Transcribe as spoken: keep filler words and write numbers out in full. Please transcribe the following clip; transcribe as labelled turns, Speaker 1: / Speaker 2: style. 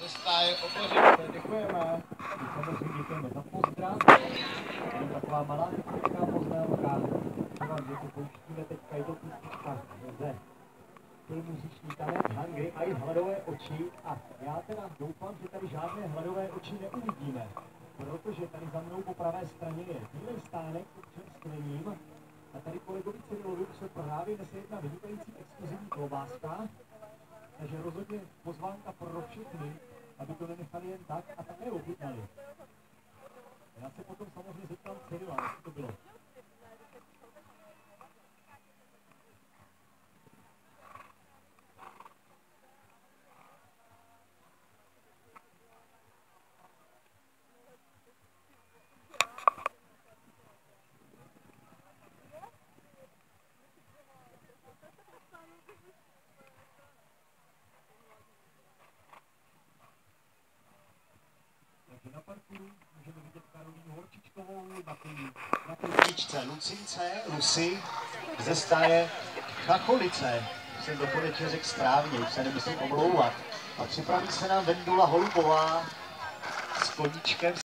Speaker 1: Cesta je obořit.
Speaker 2: Děkujeme. Samozřejmě děkujeme za pozdrav. Jenom taková malá technická poznámka. Vám, že tu pouštíme teďka i do písnička ze filmu Říční tanec Hungry Eyes, hladové oči. A já teda doufám, že tady žádné hladové oči neuvidíme. Protože tady za mnou po pravé straně je bílej stánek s občerstvením. A tady kolegovi Cyrilovi se právě nese jedna vynikající exkluzivní klobáska. Takže rozhodně pozvánka pro všechny, aby to nenechali jen tak a také ochutnali. Já se potom samozřejmě zeptám Cyrila, jak to bylo. Na parku můžeme vidět Karolínu Horčičkovou na na písničce Lucince, Lucy ze stáje Chacholice. Jsem do konečně řekl správně, už se nemusím omlouvat. A připraví se nám Vendula Holubová s koníčkem.